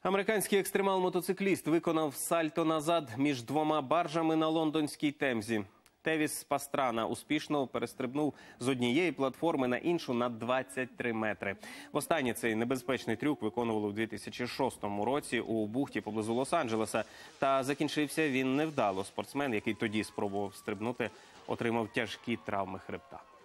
Американський екстремал-мотоцикліст виконав сальто назад між двома баржами на лондонській Темзі. Тевіс Пастрана успішно перестрибнув з однієї платформи на іншу на 23 метри. Востаннє цей небезпечний трюк виконували у 2006 році у бухті поблизу Лос-Анджелеса. Та закінчився він невдало. Спортсмен, який тоді спробував стрибнути, отримав тяжкі травми хребта.